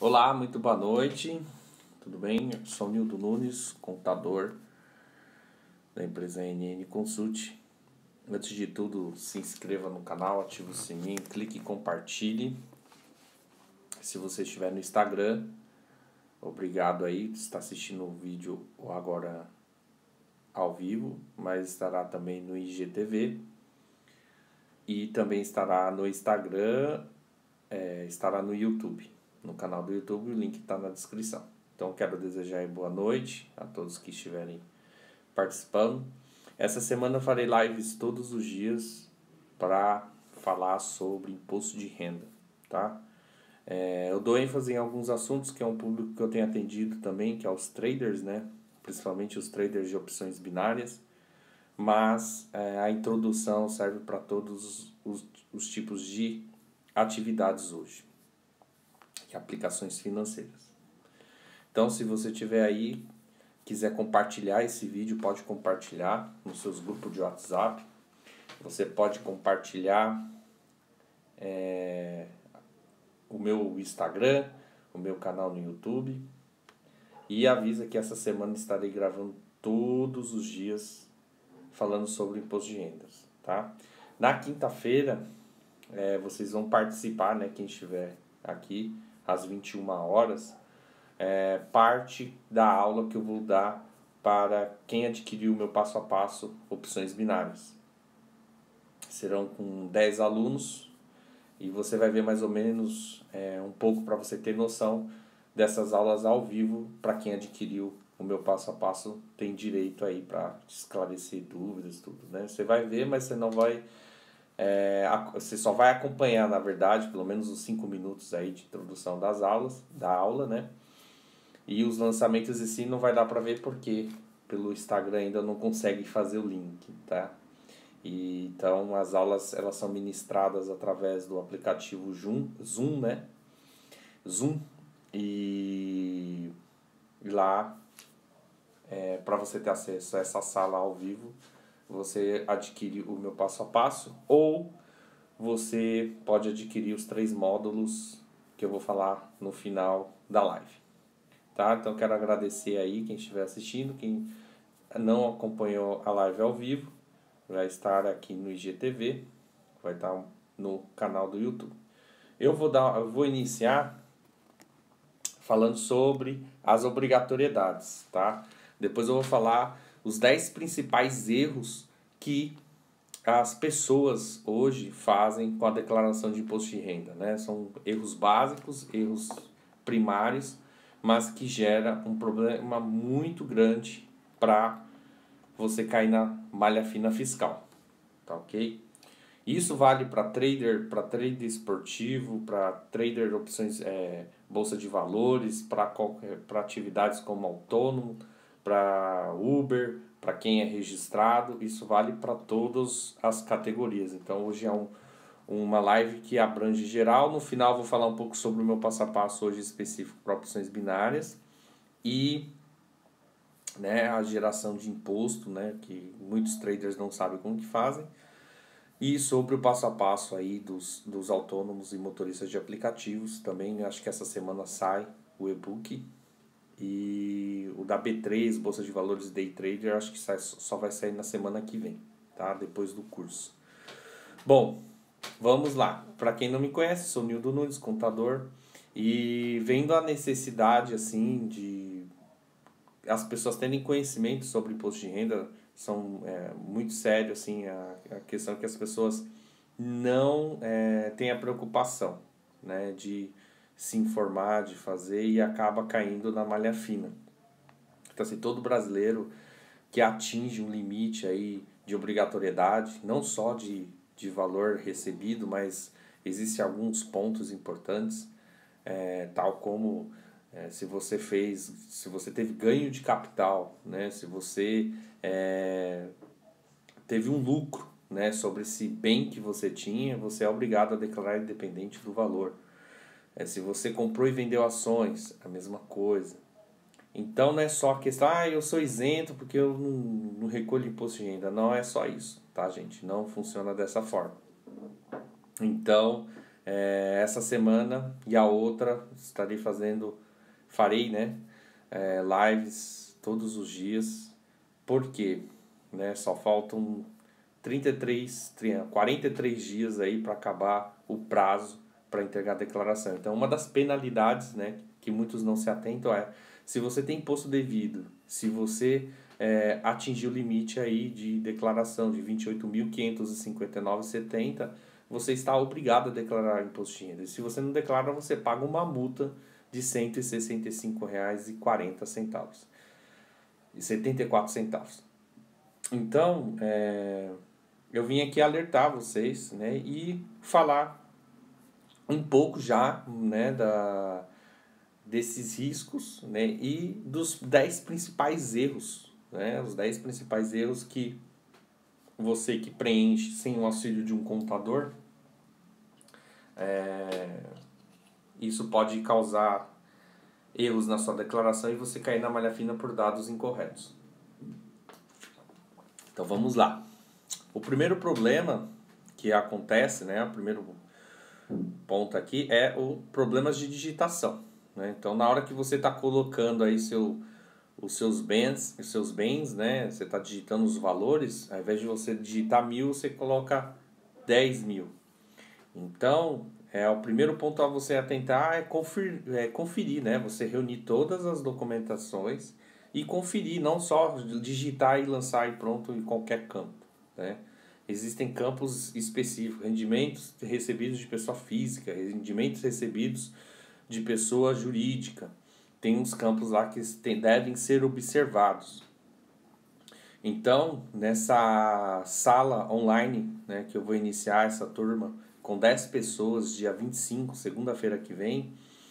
Olá, muito boa noite, tudo bem? Eu sou Nildo Nunes, contador da empresa NN Consult. Antes de tudo, se inscreva no canal, ative o sininho, clique e compartilhe. Se você estiver no Instagram, obrigado aí, está assistindo o vídeo agora ao vivo, mas estará também no IGTV e também estará no Instagram, estará no YouTube. No canal do YouTube, o link está na descrição. Então, quero desejar boa noite a todos que estiverem participando. Essa semana eu farei lives todos os dias para falar sobre imposto de renda, tá? Eu dou ênfase em alguns assuntos que é um público que eu tenho atendido também, que é os traders, né? Principalmente os traders de opções binárias. Mas a introdução serve para todos os tipos de atividades hoje, que é aplicações financeiras. Então, se você tiver aí, quiser compartilhar esse vídeo, pode compartilhar nos seus grupos de WhatsApp. Você pode compartilhar o meu Instagram, o meu canal no YouTube. E avisa que essa semana estarei gravando todos os dias falando sobre imposto de rendas, tá? Na quinta-feira, vocês vão participar, né? Quem estiver aqui, às 21 horas, parte da aula que eu vou dar para quem adquiriu o meu passo a passo opções binárias. Serão com 10 alunos e você vai ver mais ou menos um pouco para você ter noção dessas aulas ao vivo. Para quem adquiriu o meu passo a passo tem direito aí para esclarecer dúvidas, tudo, né? Você vai ver, mas você não vai... você só vai acompanhar, na verdade, pelo menos os 5 minutos aí de introdução da aula, né? E os lançamentos em si não vai dar para ver porque pelo Instagram ainda não consegue fazer o link, tá? E, então as aulas elas são ministradas através do aplicativo Zoom, né? Zoom. E lá, para você ter acesso a essa sala ao vivo, você adquire o meu passo a passo ou você pode adquirir os 3 módulos que eu vou falar no final da live. Tá? Então quero agradecer aí quem estiver assistindo, quem não acompanhou a live ao vivo, vai estar aqui no IGTV, vai estar no canal do YouTube. Eu vou iniciar falando sobre as obrigatoriedades, tá? Depois eu vou falar os 10 principais erros que as pessoas hoje fazem com a declaração de imposto de renda, né? São erros básicos, erros primários, mas que gera um problema muito grande para você cair na malha fina fiscal, tá ok? Isso vale para trader esportivo, para trader de opções, bolsa de valores, para atividades como autônomo, para Uber, para quem é registrado. Isso vale para todas as categorias. Então hoje é uma live que abrange geral. No final vou falar um pouco sobre o meu passo a passo hoje específico para opções binárias e, né, a geração de imposto, né, que muitos traders não sabem como que fazem. E sobre o passo a passo aí dos autônomos e motoristas de aplicativos também, acho que essa semana sai o e-book. E o da B3, Bolsa de Valores Day Trader, acho que só vai sair na semana que vem, tá? Depois do curso. Bom, vamos lá. Para quem não me conhece, sou Nildo Nunes, contador. E vendo a necessidade, assim, de as pessoas terem conhecimento sobre imposto de renda, são muito sério, assim, a questão que as pessoas não têm a preocupação, né, de se informar, de fazer e acaba caindo na malha fina. Então, assim, todo brasileiro que atinge um limite aí de obrigatoriedade, não só de valor recebido, mas existem alguns pontos importantes, tal como se você teve ganho de capital, né, se você teve um lucro, né, sobre esse bem que você tinha, você é obrigado a declarar independente do valor. Se você comprou e vendeu ações, a mesma coisa. Então não é só a questão, eu sou isento porque eu não recolho imposto de renda. Não é só isso, tá, gente? Não funciona dessa forma. Então, Essa semana e a outra farei, né, lives todos os dias. Por quê? Né, só faltam 43 dias aí para acabar o prazo para entregar a declaração. Então, uma das penalidades, né, que muitos não se atentam se você tem imposto devido, se você atingir o limite aí de declaração de R$ 28.559,70, você está obrigado a declarar imposto de renda. E se você não declara, você paga uma multa de R$ 165,40 e 74 centavos. Então, eu vim aqui alertar vocês, né, e falar um pouco já, né, desses riscos, né, e dos 10 principais erros, né, os 10 principais erros que você que preenche sem o auxílio de um contador, isso pode causar erros na sua declaração e você cair na malha fina por dados incorretos. Então vamos lá. O primeiro problema que acontece, né, o primeiro ponto aqui é o problemas de digitação, né? Então na hora que você está colocando aí os seus bens, né, você está digitando os valores, ao invés de você digitar 1.000, você coloca 10.000. Então o primeiro ponto a você atentar é conferir, né? Você reunir todas as documentações e conferir, não só digitar e lançar e pronto em qualquer campo, né? Existem campos específicos, rendimentos recebidos de pessoa física, rendimentos recebidos de pessoa jurídica. Tem uns campos lá que devem ser observados. Então, nessa sala online, né, que eu vou iniciar essa turma com 10 pessoas, dia 25, segunda-feira que vem,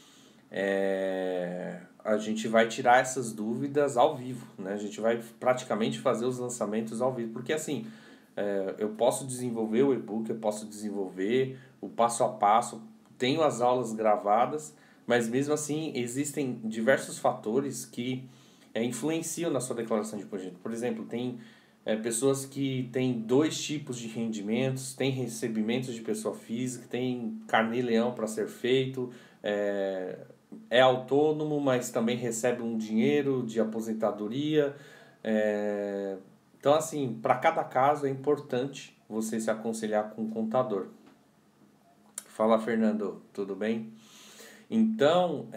a gente vai tirar essas dúvidas ao vivo, né? A gente vai praticamente fazer os lançamentos ao vivo, porque assim, eu posso desenvolver o e-book, eu posso desenvolver o passo a passo, tenho as aulas gravadas, mas mesmo assim existem diversos fatores que influenciam na sua declaração de imposto. Por exemplo, tem pessoas que têm 2 tipos de rendimentos, tem recebimentos de pessoa física, tem carnê-leão para ser feito, é autônomo, mas também recebe um dinheiro de aposentadoria. Então, assim, para cada caso é importante você se aconselhar com um contador. Fala, Fernando, tudo bem? Então,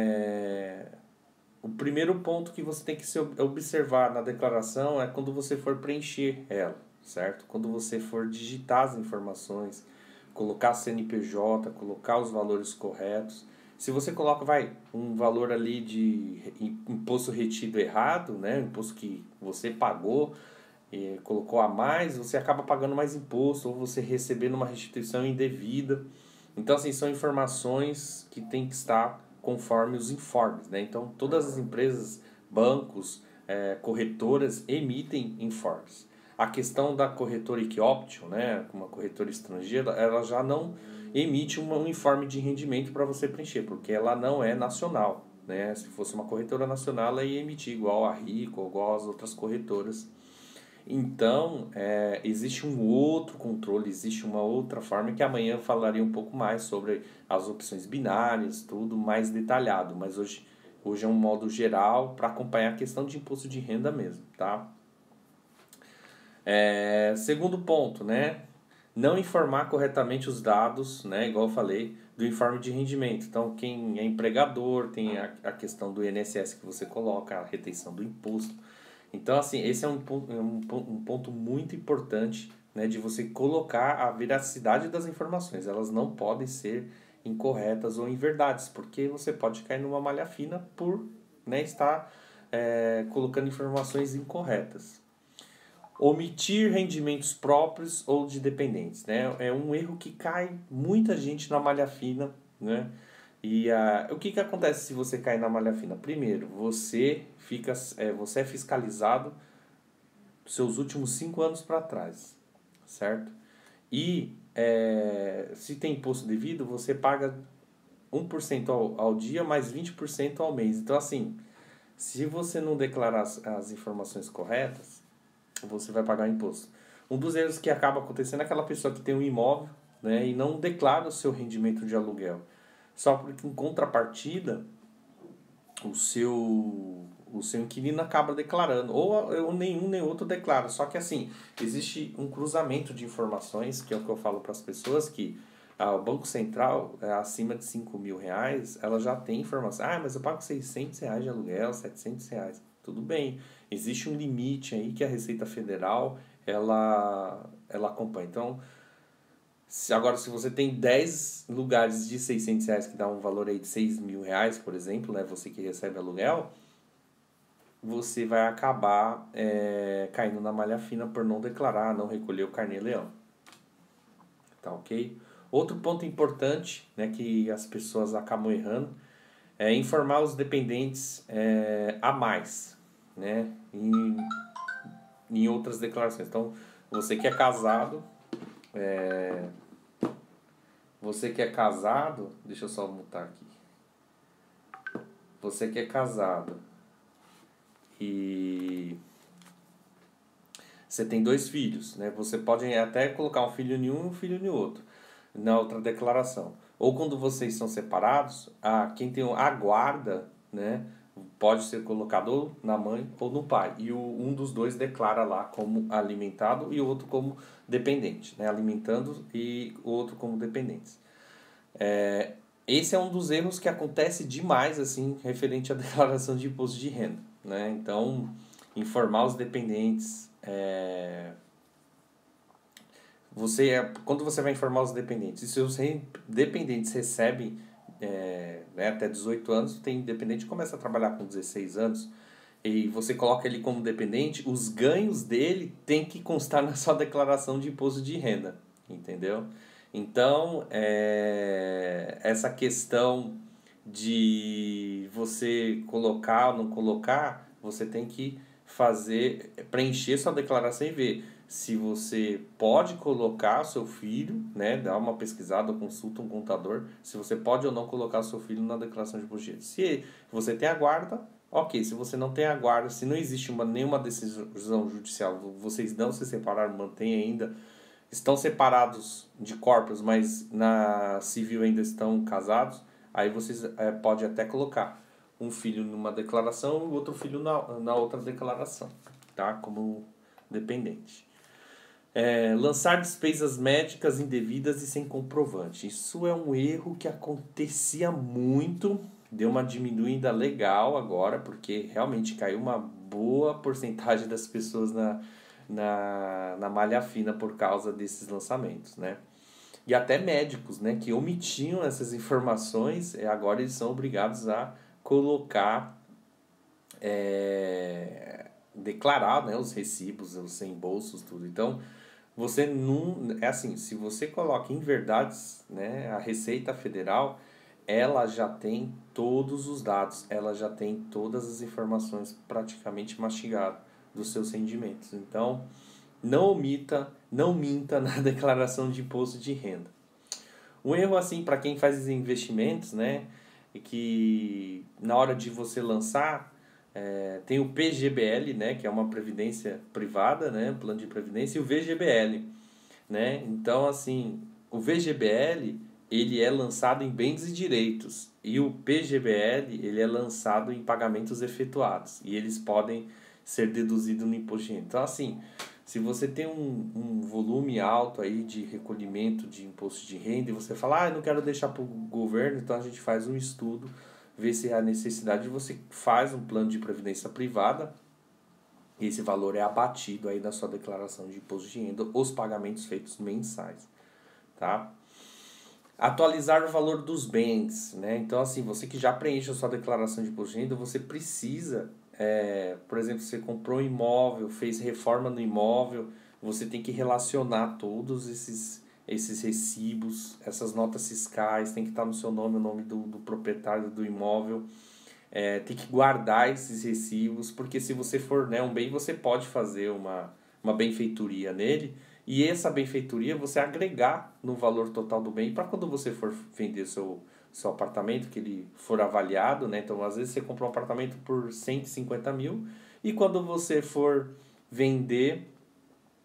o primeiro ponto que você tem que se observar na declaração é quando você for preencher ela, certo? Quando você for digitar as informações, colocar CNPJ, colocar os valores corretos. Se você coloca, um valor ali de imposto retido errado, né? Imposto que você pagou e colocou a mais, você acaba pagando mais imposto ou você recebendo uma restituição indevida. Então, assim, são informações que tem que estar conforme os informes, né? Então, todas as empresas, bancos, corretoras emitem informes. A questão da corretora Equioption, né, uma corretora estrangeira, ela já não emite um informe de rendimento para você preencher, porque ela não é nacional, né? Se fosse uma corretora nacional, ela ia emitir igual a Rico, igual as outras corretoras. Então, existe um outro controle, existe uma outra forma que amanhã eu falaria um pouco mais sobre as opções binárias, tudo mais detalhado, mas hoje é um modo geral para acompanhar a questão de imposto de renda mesmo, tá? Segundo ponto, né? Não informar corretamente os dados, né? Igual eu falei, do informe de rendimento. Então, quem é empregador, tem a questão do INSS que você coloca, a retenção do imposto. Então, assim, esse é um ponto muito importante, né, de você colocar a veracidade das informações. Elas não podem ser incorretas ou inverdades, porque você pode cair numa malha fina por, né, estar colocando informações incorretas. Omitir rendimentos próprios ou de dependentes, né? É um erro que cai muita gente na malha fina, né? E o que acontece se você cair na malha fina? Primeiro, você é fiscalizado seus últimos 5 anos para trás, certo? E se tem imposto devido, você paga 1% ao dia mais 20% ao mês. Então, assim, se você não declarar as informações corretas, você vai pagar imposto. Um dos erros que acaba acontecendo é aquela pessoa que tem um imóvel, né, e não declara o seu rendimento de aluguel. Só porque, em contrapartida, o seu inquilino acaba declarando, ou nenhum nem outro declara. Só que assim, existe um cruzamento de informações, que é o que eu falo para as pessoas, que o Banco Central, acima de R$ 5.000, ela já tem informação. Ah, mas eu pago R$ 600 de aluguel, R$ 700. Tudo bem, existe um limite aí que a Receita Federal, ela acompanha. Então, agora, se você tem 10 lugares de R$ 600 que dá um valor aí de R$ 6.000, por exemplo, né, você que recebe aluguel, você vai acabar caindo na malha fina por não declarar, não recolher o carnê-leão. Tá ok? Outro ponto importante, né, que as pessoas acabam errando é informar os dependentes a mais, né, em outras declarações. Então, você que é casado, deixa eu só mutar aqui. Você que é casado e você tem 2 filhos, né? Você pode até colocar um filho em um e um filho em outro, na outra declaração. Ou quando vocês são separados, quem tem a guarda, né, pode ser colocado ou na mãe ou no pai. E um dos dois declara lá como alimentado e o outro como dependente, né? Alimentando e o outro como dependentes. Esse é um dos erros que acontece demais, assim, referente à declaração de imposto de renda, né? Então, informar os dependentes. Quando você vai informar os dependentes, e se os dependentes recebem né, até 18 anos, tem dependente que começa a trabalhar com 16 anos, e você coloca ele como dependente, os ganhos dele tem que constar na sua declaração de imposto de renda, entendeu? Então, essa questão de você colocar ou não colocar, você tem que preencher sua declaração e ver se você pode colocar seu filho, né, dar uma pesquisada, consulta um contador, se você pode ou não colocar seu filho na declaração de imposto de renda. Se você tem a guarda, ok. Se você não tem a guarda, se não existe nenhuma decisão judicial, vocês não se separaram, mantêm ainda, estão separados de corpos, mas na civil ainda estão casados, aí vocês podem até colocar um filho numa declaração e o outro filho na outra declaração, tá? Como dependente. Lançar despesas médicas indevidas e sem comprovante. Isso é um erro que acontecia muito, deu uma diminuída legal agora, porque realmente caiu uma boa porcentagem das pessoas na malha fina por causa desses lançamentos, né? E até médicos, né, que omitiam essas informações, agora eles são obrigados a colocar, declarar, né, os recibos, os reembolsos, tudo. Então, você não... É assim, se você coloca em verdades, né, a Receita Federal, ela já tem todos os dados, ela já tem todas as informações praticamente mastigadas dos seus rendimentos. Então, não minta na declaração de imposto de renda. Um erro, assim, para quem faz investimentos, né, é que na hora de você lançar, tem o PGBL, né, que é uma previdência privada, né, plano de previdência, e o VGBL, né? Então, assim, o VGBL, ele é lançado em bens e direitos, e o PGBL, ele é lançado em pagamentos efetuados, e eles podem ser deduzidos no imposto de renda. Então, assim, se você tem um volume alto aí de recolhimento de imposto de renda e você fala, eu não quero deixar para o governo, então a gente faz um estudo, vê se há necessidade, você faz um plano de previdência privada, e esse valor é abatido aí na sua declaração de imposto de renda, os pagamentos feitos mensais, tá? Atualizar o valor dos bens, né? Então, assim, você que já preenche a sua declaração de imposto de renda, você precisa, por exemplo, você comprou um imóvel, fez reforma no imóvel, você tem que relacionar todos esses recibos, essas notas fiscais, tem que estar no seu nome, o nome do proprietário do imóvel, tem que guardar esses recibos, porque se você for, né, um bem, você pode fazer uma benfeitoria nele, e essa benfeitoria você agregar no valor total do bem para quando você for vender seu apartamento, que ele for avaliado, né? Então, às vezes você comprou um apartamento por 150 mil e quando você for vender,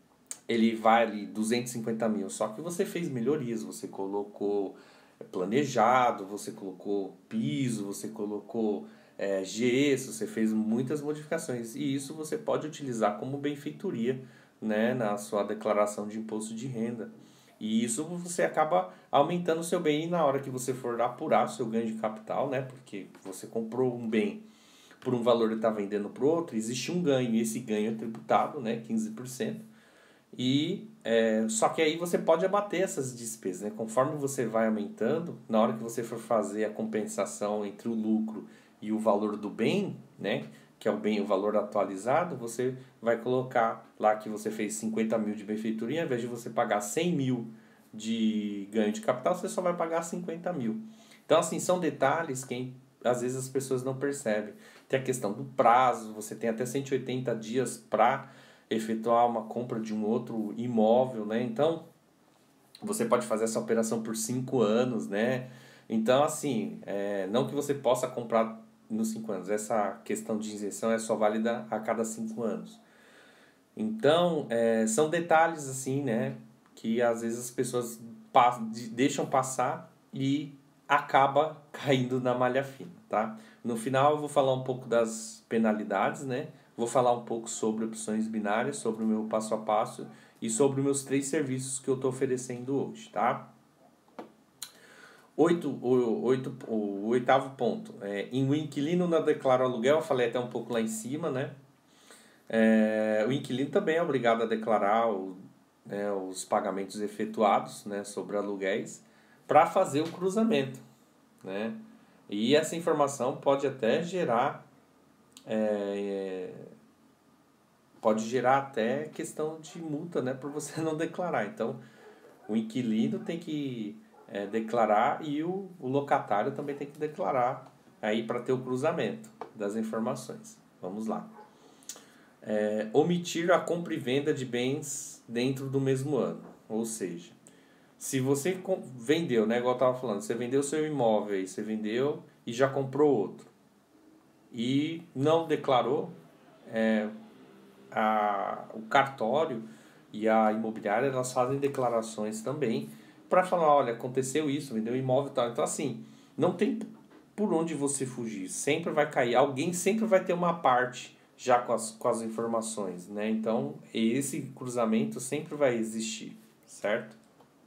ele vale 250 mil, só que você fez melhorias, você colocou planejado, você colocou piso, você colocou gesso, você fez muitas modificações. E isso você pode utilizar como benfeitoria, né, na sua declaração de imposto de renda. E isso você acaba aumentando o seu bem e na hora que você for apurar o seu ganho de capital, né, porque você comprou um bem por um valor e está vendendo para o outro, existe um ganho, e esse ganho é tributado, né, 15%. Só que aí você pode abater essas despesas, né? Conforme você vai aumentando, na hora que você for fazer a compensação entre o lucro e o valor do bem, né? Que é o bem, o valor atualizado, você vai colocar lá que você fez 50 mil de benfeitoria, ao invés de você pagar 100 mil de ganho de capital, você só vai pagar 50 mil. Então, assim, são detalhes que às vezes as pessoas não percebem. Tem a questão do prazo, você tem até 180 dias para efetuar uma compra de um outro imóvel, né? Então, você pode fazer essa operação por 5 anos, né? Então, assim, não que você possa comprar nos 5 anos, essa questão de isenção é só válida a cada 5 anos. Então, são detalhes, assim, né? Que às vezes as pessoas deixam passar e acaba caindo na malha fina, tá? No final eu vou falar um pouco das penalidades, né? Vou falar um pouco sobre opções binárias, sobre o meu passo a passo e sobre os meus 3 serviços que eu estou oferecendo hoje, tá? O oitavo ponto. Em o inquilino não declara aluguel, eu falei até um pouco lá em cima, né? O inquilino também é obrigado a declarar os pagamentos efetuados, né, sobre aluguéis para fazer o cruzamento, né? E essa informação pode até gerar até questão de multa, né, por você não declarar. Então, o inquilino tem que declarar e o locatário também tem que declarar aí para ter o cruzamento das informações. Vamos lá. Omitir a compra e venda de bens dentro do mesmo ano. Ou seja, se você vendeu, né, igual eu estava falando, você vendeu seu imóvel aí, você vendeu e já comprou outro. E não declarou, o cartório e a imobiliária, elas fazem declarações também para falar, olha, aconteceu isso, vendeu um imóvel e tal. Então, assim, não tem por onde você fugir. Sempre vai cair. Alguém sempre vai ter uma parte já com as informações, né? Então, esse cruzamento sempre vai existir, certo?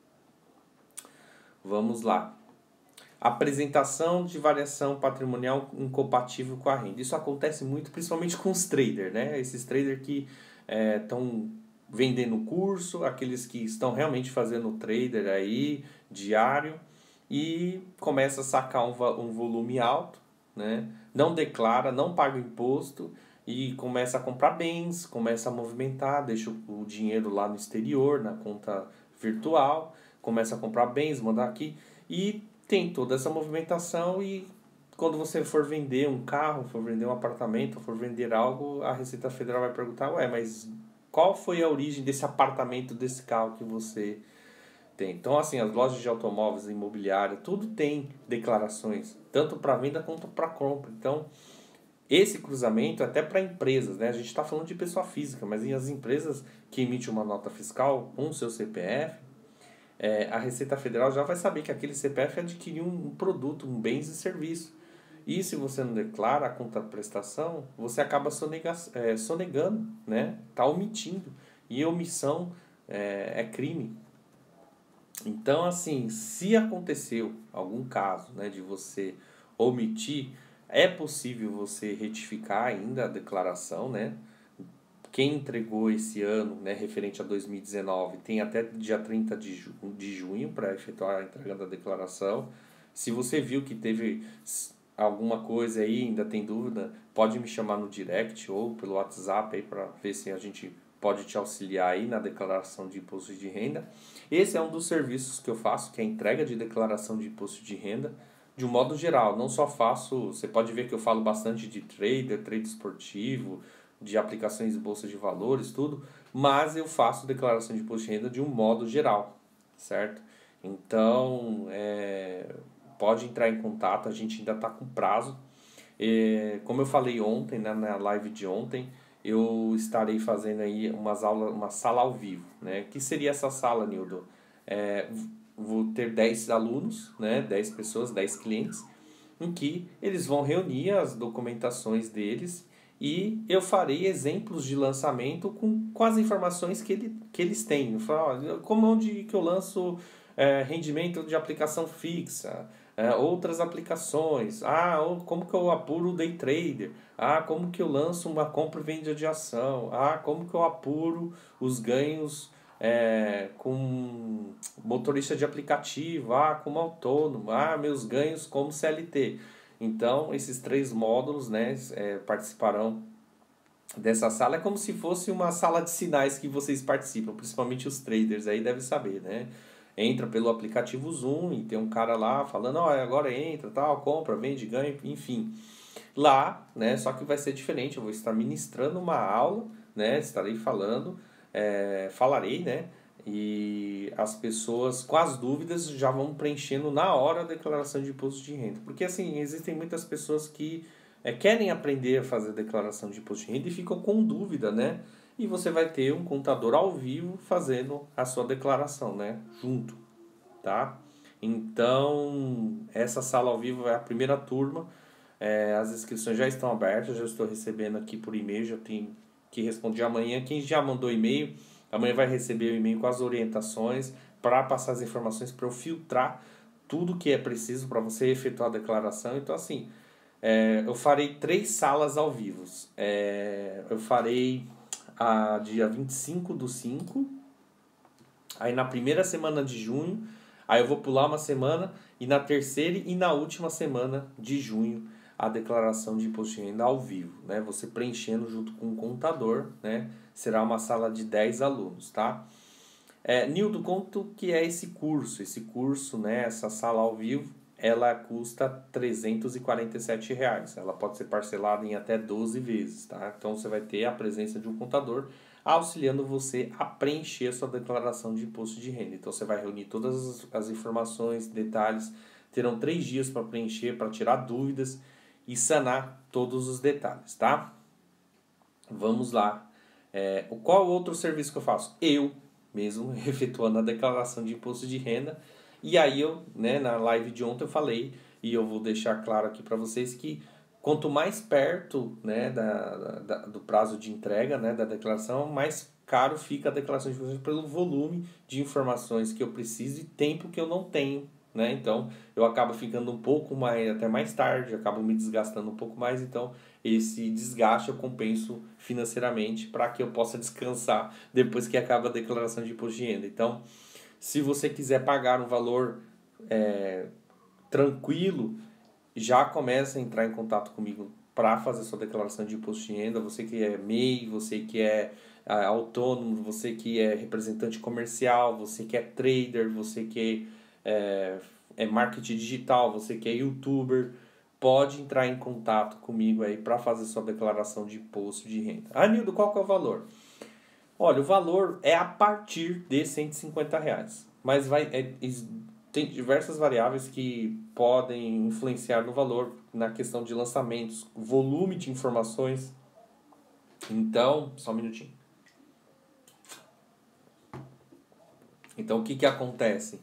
Vamos lá. Apresentação de variação patrimonial incompatível com a renda. Isso acontece muito, principalmente com os traders, né? Esses traders que estão vendendo curso, aqueles que estão realmente fazendo trader aí, diário, e começa a sacar um volume alto, né? Não declara, não paga imposto e começa a comprar bens, começa a movimentar, deixa o dinheiro lá no exterior, na conta virtual, começa a comprar bens, mandar aqui e tem toda essa movimentação e quando você for vender um carro, for vender um apartamento, for vender algo, a Receita Federal vai perguntar, mas qual foi a origem desse apartamento, desse carro que você tem? Então, assim, as lojas de automóveis, imobiliária, tudo tem declarações, tanto para venda quanto para compra. Então, esse cruzamento é até para empresas, né? A gente está falando de pessoa física, mas as empresas que emitem uma nota fiscal com o seu CPF, a Receita Federal já vai saber que aquele CPF adquiriu um produto, um bens e serviço. E se você não declara a contraprestação, você acaba sonegando, né? Está omitindo. E omissão é crime. Então, assim, se aconteceu algum caso, né, de você omitir, é possível você retificar ainda a declaração, né? Quem entregou esse ano, né, referente a 2019, tem até dia 30 de junho para efetuar a entrega da declaração. Se você viu que teve alguma coisa aí, ainda tem dúvida, pode me chamar no direct ou pelo WhatsApp aí para ver se a gente pode te auxiliar aí na declaração de imposto de renda. Esse é um dos serviços que eu faço, que é a entrega de declaração de imposto de renda, de um modo geral. Não só faço, você pode ver que eu falo bastante de trade esportivo, de aplicações de bolsa de valores, tudo, mas eu faço declaração de imposto de renda de um modo geral, certo? Então, pode entrar em contato, a gente ainda está com prazo. Como eu falei ontem, né, na live de ontem, eu estarei fazendo aí uma sala ao vivo, né? Que seria essa sala, Nildo? Vou ter 10 alunos, né? 10 pessoas, 10 clientes, em que eles vão reunir as documentações deles e eu farei exemplos de lançamento com as informações que eles têm. Eu falo, olha, onde que eu lanço rendimento de aplicação fixa, outras aplicações, como que eu apuro o day trader, como que eu lanço uma compra e venda de ação, como que eu apuro os ganhos com motorista de aplicativo, como autônomo, meus ganhos como CLT. Então, esses 3 módulos, né, participarão dessa sala. É como se fosse uma sala de sinais que vocês participam, principalmente os traders aí devem saber, né? Entra pelo aplicativo Zoom e tem um cara lá falando, agora entra, tal, compra, vende, ganha, enfim. Lá, né, só que vai ser diferente, eu vou estar ministrando uma aula, né, estarei falando, falarei, né, e as pessoas com as dúvidas já vão preenchendo na hora a declaração de imposto de renda. Porque assim, existem muitas pessoas que querem aprender a fazer a declaração de imposto de renda e ficam com dúvida, né? E você vai ter um contador ao vivo fazendo a sua declaração, né? Junto, tá? Então, essa sala ao vivo é a primeira turma. As inscrições já estão abertas, já estou recebendo aqui por e-mail, já tenho que responder amanhã. Quem já mandou e-mail, amanhã vai receber o e-mail com as orientações para passar as informações para eu filtrar tudo que é preciso para você efetuar a declaração. Então, assim, eu farei 3 salas ao vivo. Eu farei a dia 25/5, aí na primeira semana de junho, aí eu vou pular uma semana, e na terceira e na última semana de junho, a declaração de imposto de renda ao vivo, né? Você preenchendo junto com o contador, né? Será uma sala de 10 alunos, tá? Nildo, quanto que é esse curso? Esse curso, né, essa sala ao vivo, ela custa R$ 347. Ela pode ser parcelada em até 12 vezes, tá? Então você vai ter a presença de um contador auxiliando você a preencher a sua declaração de imposto de renda. Então você vai reunir todas as informações, detalhes, terão 3 dias para preencher, para tirar dúvidas e sanar todos os detalhes, tá? Vamos lá. Qual outro serviço que eu faço? Eu mesmo efetuando a declaração de imposto de renda. E aí eu, né, na live de ontem eu falei, e eu vou deixar claro aqui para vocês que quanto mais perto, né, do prazo de entrega, né, da declaração, mais caro fica a declaração de imposto de renda pelo volume de informações que eu preciso e tempo que eu não tenho, né? Então eu acabo ficando um pouco mais, até mais tarde, acabo me desgastando um pouco mais, então esse desgaste eu compenso financeiramente para que eu possa descansar depois que acaba a declaração de imposto de renda. Então, se você quiser pagar um valor tranquilo, já começa a entrar em contato comigo para fazer sua declaração de imposto de renda. Você que é MEI, você que é autônomo, você que é representante comercial, você que é trader, você que é marketing digital, você que é youtuber, pode entrar em contato comigo aí para fazer sua declaração de imposto de renda. Nildo, qual que é o valor? Olha, o valor é a partir de R$ 150, mas tem diversas variáveis que podem influenciar no valor, na questão de lançamentos, volume de informações. Então, só um minutinho. Então, o que acontece?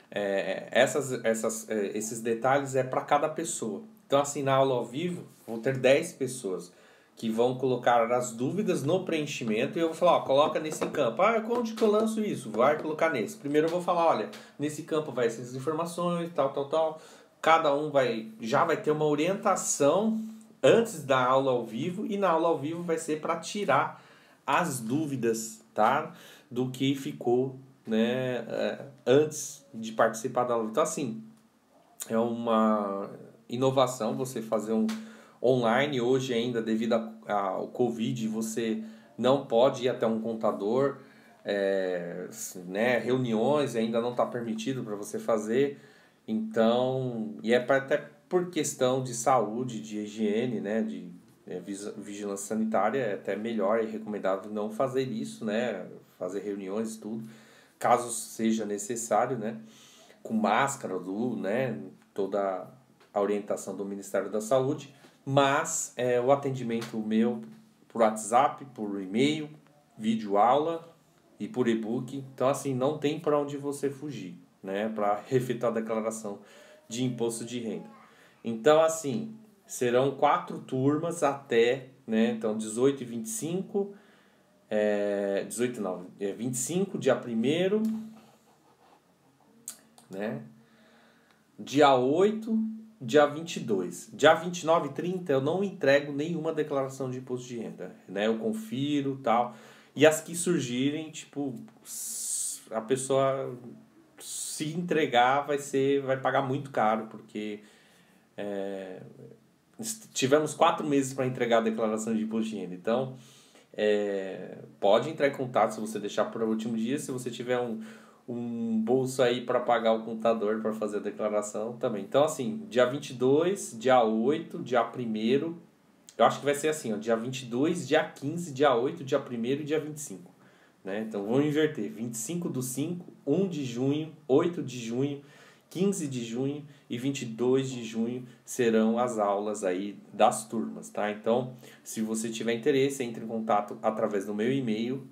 Esses detalhes é para cada pessoa. Então, assim, na aula ao vivo, vou ter 10 pessoas que vão colocar as dúvidas no preenchimento e eu vou falar, coloca nesse campo. Onde que eu lanço isso? Vai colocar nesse. Primeiro eu vou falar, olha, nesse campo vai essas informações, tal. Cada um já vai ter uma orientação antes da aula ao vivo e na aula ao vivo vai ser para tirar as dúvidas, tá? Do que ficou, né, antes de participar da aula. Então, assim, é uma inovação você fazer um online. Hoje ainda, devido ao Covid, você não pode ir até um contador, né, reuniões ainda não está permitido para você fazer. Então, e até por questão de saúde, de higiene, né, de vigilância sanitária, é até melhor e recomendável não fazer isso, né, fazer reuniões, tudo, caso seja necessário, né, com máscara, né, toda a orientação do Ministério da Saúde, mas o atendimento meu por WhatsApp, por e-mail, vídeo aula e por e-book. Então, assim, não tem para onde você fugir, né? Para efetuar a declaração de imposto de renda. Então, assim, serão 4 turmas até, né? Então, 18 e 25, 18 não, 25, dia 1º, né? Dia 8, dia 22. Dia 29 e 30 eu não entrego nenhuma declaração de imposto de renda, né? Eu confiro, tal. E as que surgirem, tipo, a pessoa se entregar vai pagar muito caro, porque tivemos 4 meses para entregar a declaração de imposto de renda. Então, pode entrar em contato se você deixar para o último dia. Se você tiver um bolso aí para pagar o contador para fazer a declaração também. Então, assim, dia 22, dia 8, dia 1º, eu acho que vai ser assim, ó, dia 22, dia 15, dia 8, dia 1º e dia 25. Né? Então, vamos inverter. 25 do 5, 1 de junho, 8 de junho, 15 de junho e 22 de junho serão as aulas aí das turmas, tá? Então, se você tiver interesse, entre em contato através do meu e-mail,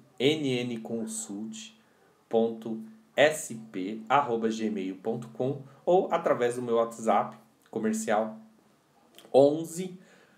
nnconsult.sp@gmail.com ou através do meu WhatsApp comercial 11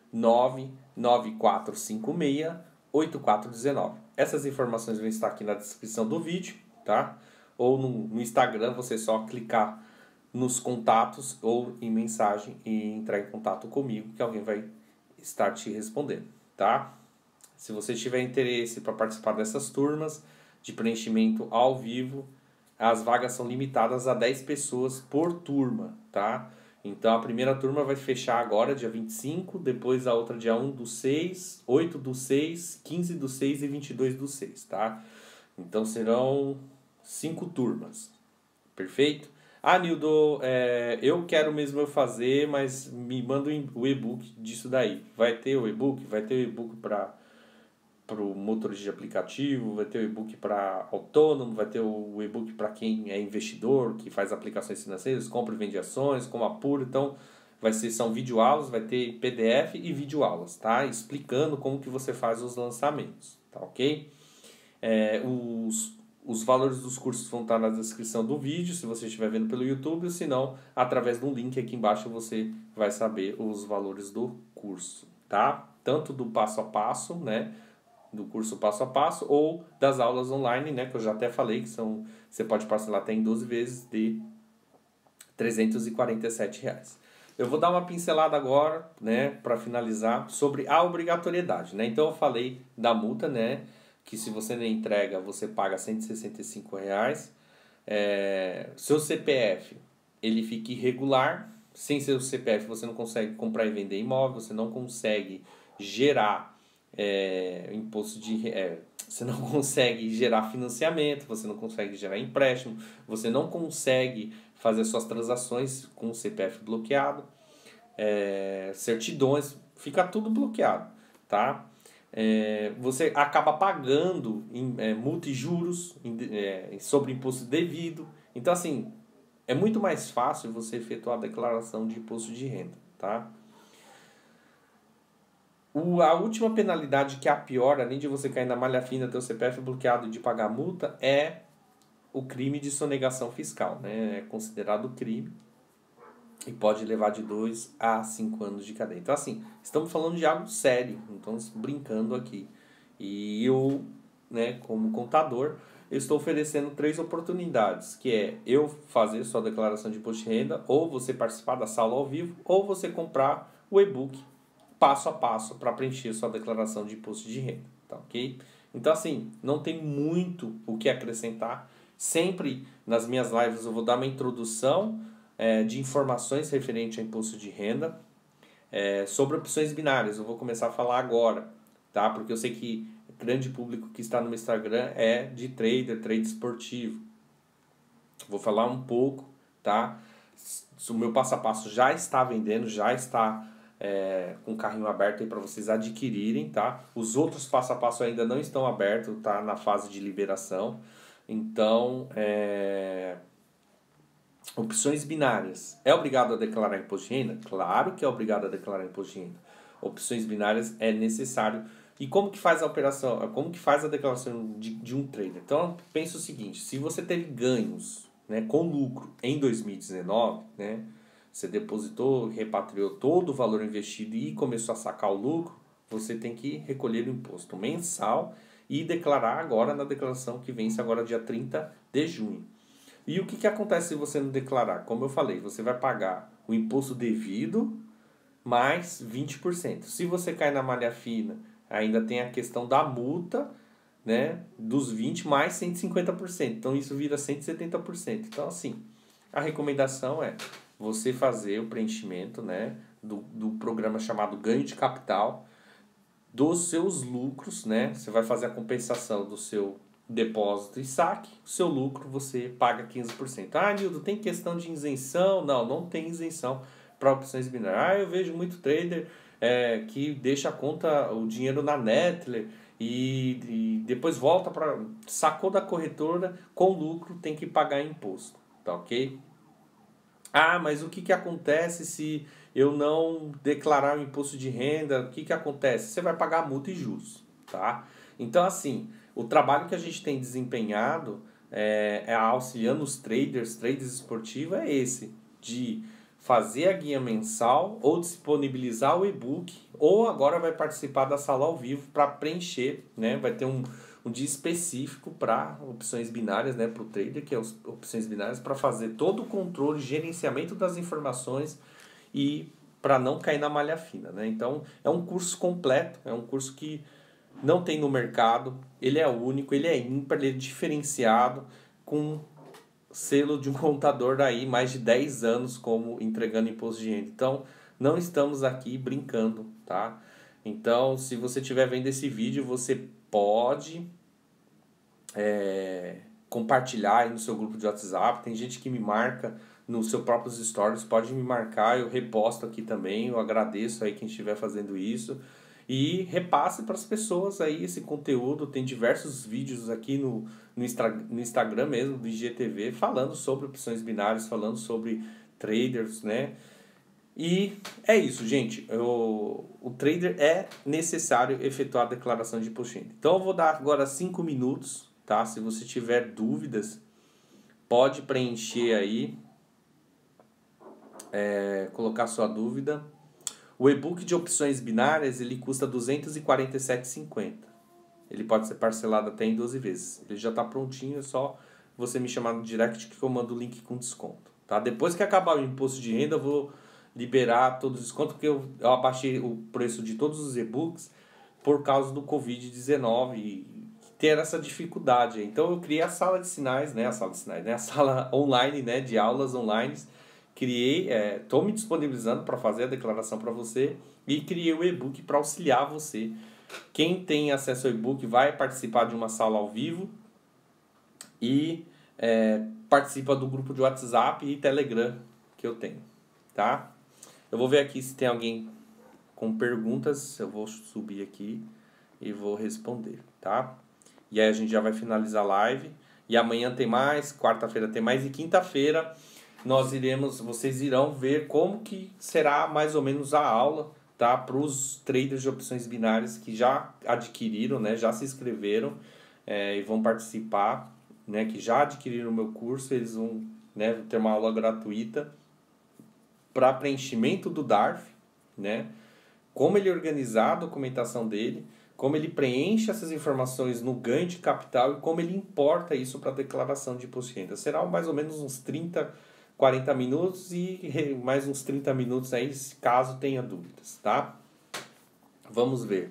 99456 8419. Essas informações vão estar aqui na descrição do vídeo, tá? Ou no Instagram, você só clicar nos contatos ou em mensagem e entrar em contato comigo, que alguém vai estar te respondendo, tá? Se você tiver interesse para participar dessas turmas de preenchimento ao vivo, as vagas são limitadas a 10 pessoas por turma, tá? Então a primeira turma vai fechar agora, dia 25, depois a outra dia 1 do 6, 8 do 6, 15 do 6 e 22 do 6, tá? Então serão 5 turmas, perfeito? Ah, Nildo, eu quero mesmo fazer, mas me manda o e-book disso daí. Vai ter o e-book? Vai ter o e-book para o motorista de aplicativo, vai ter o e-book para autônomo, vai ter o e-book para quem é investidor, que faz aplicações financeiras, compra e vende ações, como apuro. Então, são videoaulas, vai ter PDF e videoaulas, tá? Explicando como que você faz os lançamentos, tá ok? Os valores dos cursos vão estar na descrição do vídeo, se você estiver vendo pelo YouTube, ou se não, através de um link aqui embaixo você vai saber os valores do curso, tá? Tanto do passo a passo, né? Do curso passo a passo, ou das aulas online, né? Que eu já até falei que você pode parcelar até em 12 vezes de R$ 347. Eu vou dar uma pincelada agora, né, para finalizar, sobre a obrigatoriedade, né? Então eu falei da multa, né? Que se você não entrega, você paga R$ 165. Seu CPF, ele fica irregular. Sem seu CPF, você não consegue comprar e vender imóvel, você não consegue gerar imposto de... você não consegue gerar financiamento, você não consegue gerar empréstimo, você não consegue fazer suas transações com o CPF bloqueado, certidões, fica tudo bloqueado, tá? Você acaba pagando multa e juros sobre imposto devido. Então, assim, é muito mais fácil você efetuar a declaração de imposto de renda, tá? A última penalidade, que é a pior, além de você cair na malha fina, ter o CPF bloqueado e de pagar multa, é o crime de sonegação fiscal, né? É considerado crime e pode levar de 2 a 5 anos de cadeia. Então, assim, estamos falando de algo sério, não estamos brincando aqui. E eu, né, como contador, eu estou oferecendo 3 oportunidades, que é eu fazer sua declaração de imposto de renda, ou você participar da sala ao vivo, ou você comprar o e-book passo a passo para preencher sua declaração de imposto de renda, tá ok? Então, assim, não tem muito o que acrescentar. Sempre nas minhas lives eu vou dar uma introdução de informações referente ao imposto de renda. Sobre opções binárias, eu vou começar a falar agora, tá? Porque eu sei que o grande público que está no meu Instagram é de trade esportivo. Vou falar um pouco, tá? O meu passo a passo já está vendendo, já está com o carrinho aberto aí para vocês adquirirem, tá? Os outros passo a passo ainda não estão abertos, tá na fase de liberação. Então, opções binárias. É obrigado a declarar imposto de renda? Claro que é obrigado a declarar imposto de renda. Opções binárias é necessário E como que faz a operação, como que faz a declaração de um trader? Então, pensa o seguinte, se você teve ganhos, né, com lucro em 2019, né, você depositou, repatriou todo o valor investido e começou a sacar o lucro, você tem que recolher o imposto mensal e declarar agora na declaração que vence agora dia 30 de junho. E o que acontece se você não declarar? Como eu falei, você vai pagar o imposto devido mais 20%. Se você cai na malha fina, ainda tem a questão da multa, né, dos 20% mais 150%. Então isso vira 170%. Então assim, a recomendação é você fazer o preenchimento, né, do programa chamado ganho de capital, dos seus lucros, né? Você vai fazer a compensação do seu depósito e saque, o seu lucro você paga 15%. Ah, Nildo, tem questão de isenção? Não, não tem isenção para opções binárias. Ah, eu vejo muito trader que deixa a conta, o dinheiro na Nettler e depois volta para... Sacou da corretora, com lucro tem que pagar imposto, tá ok? Ah, mas o que acontece se eu não declarar o imposto de renda? O que acontece? Você vai pagar multa e juros, tá? Então, assim, o trabalho que a gente tem desempenhado auxiliando os traders esportivos é esse, de fazer a guia mensal ou disponibilizar o e-book, ou agora vai participar da sala ao vivo para preencher, né? Vai ter um dia específico para opções binárias, né, para o trader, que é as opções binárias, para fazer todo o controle, gerenciamento das informações e para não cair na malha fina, né? Então, é um curso completo, é um curso que não tem no mercado, ele é único, ele é ímpar, ele é diferenciado, com selo de um contador daí, mais de 10 anos como entregando imposto de renda. Então, não estamos aqui brincando, tá? Então, se você estiver vendo esse vídeo, você pode compartilhar aí no seu grupo de WhatsApp. Tem gente que me marca nos seus próprios stories, pode me marcar, eu reposto aqui também, eu agradeço aí quem estiver fazendo isso. E repasse para as pessoas aí esse conteúdo. Tem diversos vídeos aqui no Instagram mesmo, do IGTV, falando sobre opções binárias, falando sobre traders, né? E é isso, gente. O trader é necessário efetuar a declaração de imposto de renda. Então eu vou dar agora 5 minutos, tá? Se você tiver dúvidas, pode preencher aí, colocar sua dúvida. O e-book de opções binárias, ele custa R$ 247,50. Ele pode ser parcelado até em 12 vezes. Ele já está prontinho, é só você me chamar no direct que eu mando o link com desconto. Tá? Depois que acabar o imposto de renda, eu vou liberar todos os descontos, porque eu abaixei o preço de todos os e-books por causa do Covid-19 e ter essa dificuldade. Então eu criei a sala de sinais, né? A sala online, né? De aulas online. Criei, estou me disponibilizando para fazer a declaração para você e criei o e-book para auxiliar você. Quem tem acesso ao e-book vai participar de uma sala ao vivo e participa do grupo de WhatsApp e Telegram que eu tenho, tá? Eu vou ver aqui se tem alguém com perguntas, eu vou subir aqui e vou responder, tá? E aí a gente já vai finalizar a live e amanhã tem mais, quarta-feira tem mais e quinta-feira vocês irão ver como que será mais ou menos a aula, tá? Para os traders de opções binárias que já adquiriram, né? Já se inscreveram e vão participar, né? Que já adquiriram o meu curso, eles vão, né, ter uma aula gratuita para preenchimento do DARF, né? Como ele organizar a documentação dele, como ele preenche essas informações no ganho de capital e como ele importa isso para a declaração de imposto de renda. Será mais ou menos uns 40 minutos e mais uns 30 minutos aí, caso tenha dúvidas, tá? Vamos ver.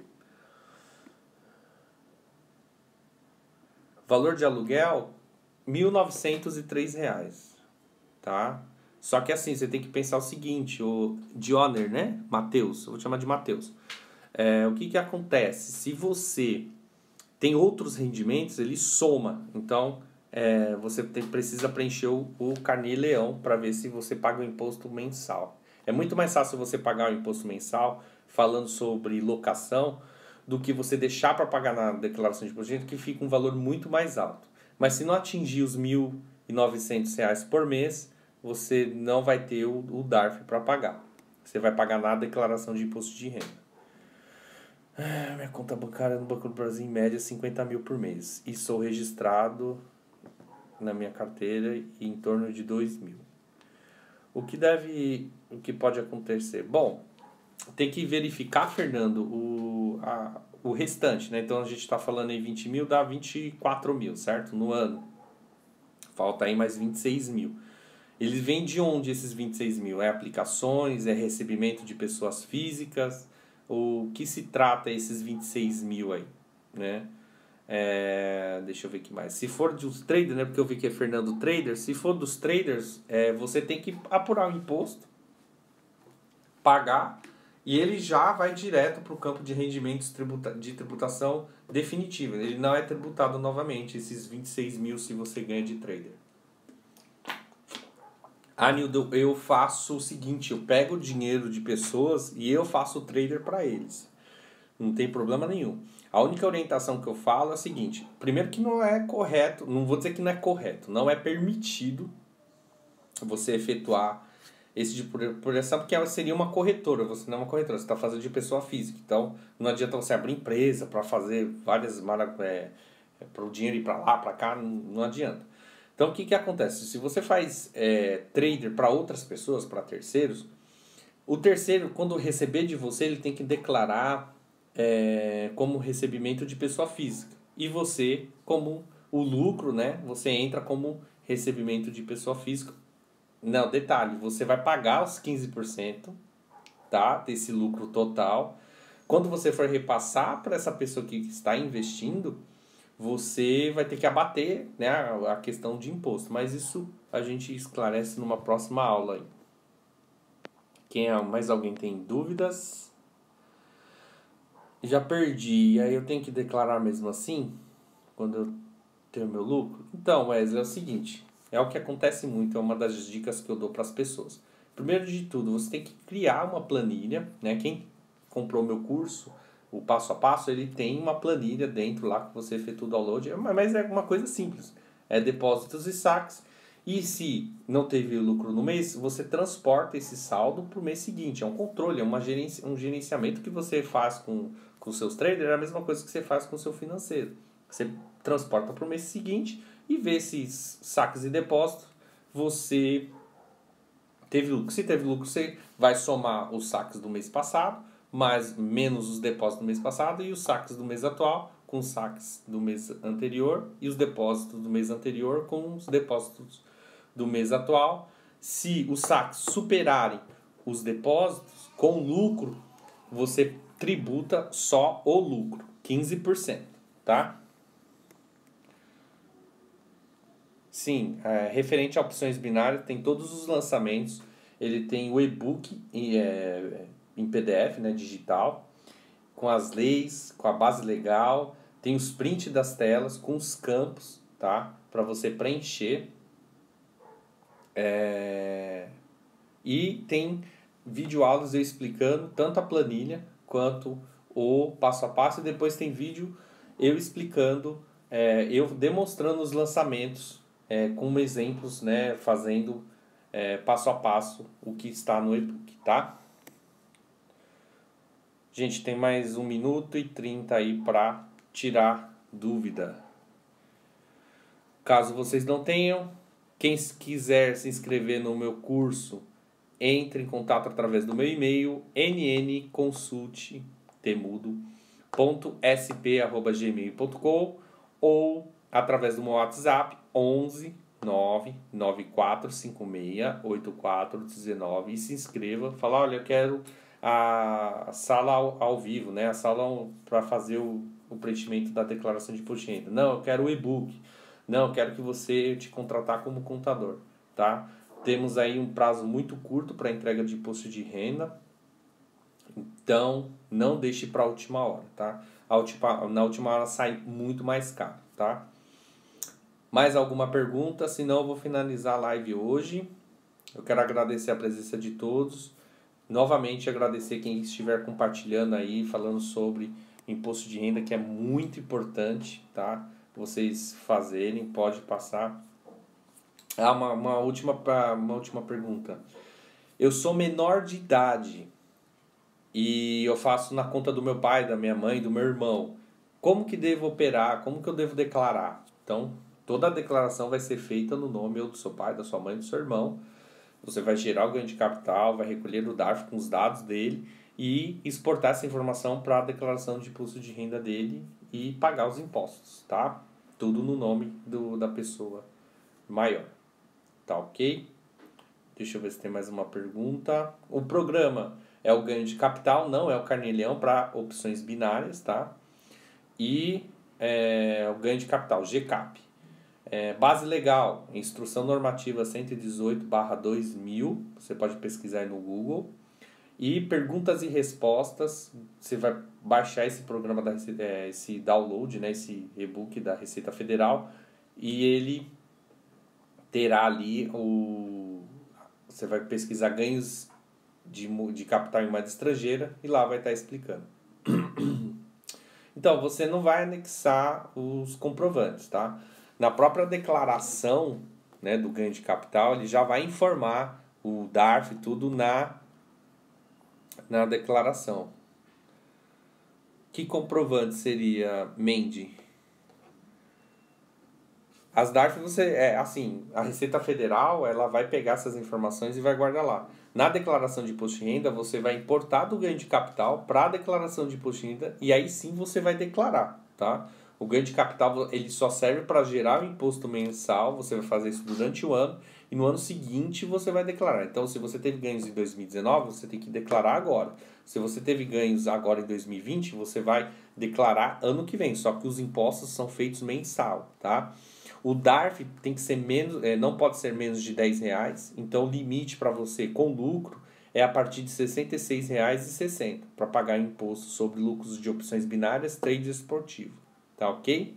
Valor de aluguel, R$ 1.903, tá? Só que assim, você tem que pensar o seguinte, o Dioner, né? Matheus, eu vou te chamar de Matheus. O que acontece? Se você tem outros rendimentos, ele soma. Então, você precisa preencher o carnê-leão para ver se você paga o imposto mensal. É muito mais fácil você pagar o imposto mensal falando sobre locação do que você deixar para pagar na declaração de imposto de renda, que fica um valor muito mais alto. Mas se não atingir os R$ 1.900 por mês, você não vai ter o DARF para pagar. Você vai pagar na declaração de imposto de renda. Minha conta bancária no Banco do Brasil, em média, 50 mil por mês. E sou registrado na minha carteira em torno de 2 mil. O que pode acontecer? Bom, tem que verificar, Fernando, o restante, né? Então a gente está falando em 20 mil, dá 24 mil, certo? No ano. Falta aí mais 26 mil. Eles vêm de onde esses 26 mil? É aplicações? É recebimento de pessoas físicas? O que se trata esses 26 mil aí, né? Deixa eu ver aqui mais. Se for dos traders, né? Porque eu vi que é Fernando Trader. Se for dos traders, você tem que apurar o imposto, pagar, e ele já vai direto para o campo de rendimentos de tributação definitiva. Ele não é tributado novamente, esses 26 mil se você ganha de trader. Nildo, eu faço o seguinte, eu pego o dinheiro de pessoas e eu faço o trader para eles. Não tem problema nenhum. A única orientação que eu falo é a seguinte, primeiro que não é correto, não vou dizer que não é correto, não é permitido você efetuar esse tipo de operação, porque seria uma corretora, você não é uma corretora, você está fazendo de pessoa física. Então, não adianta você abrir empresa para fazer várias para o dinheiro ir para lá, para cá, não adianta. Então, o que acontece? Se você faz trader para outras pessoas, para terceiros, o terceiro, quando receber de você, ele tem que declarar como recebimento de pessoa física. E você, como o lucro, né? Você entra como recebimento de pessoa física. Não, detalhe, você vai pagar os 15%, tá? Desse lucro total. Quando você for repassar para essa pessoa que está investindo, você vai ter que abater, né, a questão de imposto. Mas isso a gente esclarece numa próxima aula aí. Mais alguém tem dúvidas? Já perdi, aí eu tenho que declarar mesmo assim, quando eu tenho meu lucro? Então, Wesley, é o seguinte, é o que acontece muito, é uma das dicas que eu dou para as pessoas. Primeiro de tudo, você tem que criar uma planilha, né? Quem comprou meu curso, o passo a passo, ele tem uma planilha dentro lá que você efetua o download, mas é uma coisa simples, é depósitos e saques. E se não teve lucro no mês, você transporta esse saldo para o mês seguinte. É um controle, é um gerenciamento que você faz com os seus traders, é a mesma coisa que você faz com o seu financeiro. Você transporta para o mês seguinte e vê esses saques e depósitos, você teve lucro. Se teve lucro, você vai somar os saques do mês passado, mais menos os depósitos do mês passado e os saques do mês atual com os saques do mês anterior e os depósitos do mês anterior com os depósitos do mês atual. Se os saques superarem os depósitos com lucro, você tributa só o lucro, 15%, tá? Sim, referente a opções binárias, tem todos os lançamentos. Ele tem o e-book em PDF, né, digital, com as leis, com a base legal. Tem os prints das telas com os campos, tá? Para você preencher. E tem videoaulas eu explicando tanto a planilha quanto o passo a passo. E depois tem vídeo eu explicando, eu demonstrando os lançamentos com exemplos, né, fazendo passo a passo o que está no e-book, tá? Gente, tem mais 1 minuto e 30 aí para tirar dúvida. Caso vocês não tenham, quem quiser se inscrever no meu curso, entre em contato através do meu e-mail nnconsulttemudo.sp@gmail.com ou através do meu WhatsApp 11 994568419 e se inscreva. Fala, olha, eu quero a sala ao vivo, né? A sala para fazer o preenchimento da declaração de imposto de renda. Não, eu quero o e-book. Não, eu quero que você te contratar como contador, tá? Temos aí um prazo muito curto para entrega de imposto de renda, então não deixe para a última hora, tá? Na última hora sai muito mais caro, tá? Mais alguma pergunta? Se não, eu vou finalizar a live hoje. Eu quero agradecer a presença de todos. Novamente agradecer quem estiver compartilhando aí, falando sobre imposto de renda, que é muito importante, tá? Vocês fazerem, pode passar. Uma última pergunta. Eu sou menor de idade. e eu faço na conta do meu pai, da minha mãe, do meu irmão. Como que devo operar? Como que eu devo declarar? Então, toda a declaração vai ser feita no nome ou do seu pai, da sua mãe, do seu irmão. Você vai gerar o ganho de capital, vai recolher o DARF com os dados dele e exportar essa informação para a declaração de imposto de renda dele e pagar os impostos, tá? Tudo no nome da pessoa maior. Tá ok? Deixa eu ver se tem mais uma pergunta. O programa é o ganho de capital, não é o carnê-leão para opções binárias, tá? E o ganho de capital, GCAP. Base legal, Instrução Normativa 118/2000, você pode pesquisar aí no Google. E perguntas e respostas, você vai baixar esse programa, esse download, né, esse e-book da Receita Federal, e ele terá ali você vai pesquisar ganhos de capital em moeda estrangeira e lá vai estar explicando. Então, você não vai anexar os comprovantes, tá? Na própria declaração, né, do ganho de capital, ele já vai informar o DARF e tudo na declaração. Que comprovante seria, Mendy? As DARF, a Receita Federal, ela vai pegar essas informações e vai guardar lá. Na declaração de imposto de renda, você vai importar do ganho de capital para a declaração de imposto de renda e aí sim você vai declarar, tá? O ganho de capital, ele só serve para gerar o imposto mensal, você vai fazer isso durante o ano e no ano seguinte você vai declarar. Então, se você teve ganhos em 2019, você tem que declarar agora. Se você teve ganhos agora em 2020, você vai declarar ano que vem, só que os impostos são feitos mensal, tá? O DARF tem que ser não pode ser menos de R$10, então o limite para você com lucro é a partir de R$ 66,60 para pagar imposto sobre lucros de opções binárias, trade esportivo. Tá ok?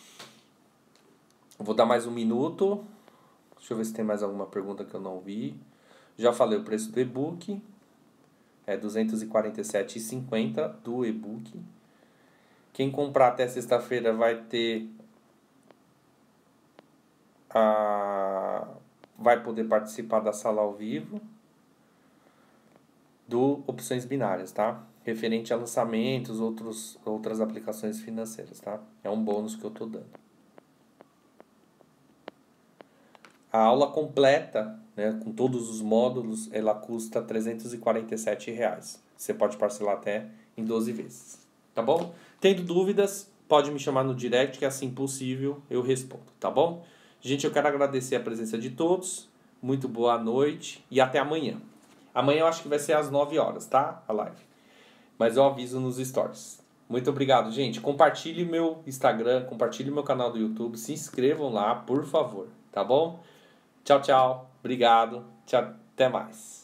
Vou dar mais um minuto. Deixa eu ver se tem mais alguma pergunta que eu não vi. Já falei o preço do e-book. É R$ 247,50 do e-book. Quem comprar até sexta-feira vai ter vai poder participar da sala ao vivo do Opções Binárias, tá? Referente a lançamentos, outras aplicações financeiras, tá? É um bônus que eu tô dando. A aula completa, né, com todos os módulos, ela custa R$ 347. Você pode parcelar até em 12 vezes, tá bom? Tendo dúvidas, pode me chamar no direct, que assim possível eu respondo, tá bom? Gente, eu quero agradecer a presença de todos. Muito boa noite e até amanhã. Amanhã eu acho que vai ser às 9 horas, tá? A live. Mas eu aviso nos stories. Muito obrigado, gente. Compartilhe meu Instagram, compartilhe meu canal do YouTube. Se inscrevam lá, por favor. Tá bom? Tchau, tchau. Obrigado. Tchau. Até mais.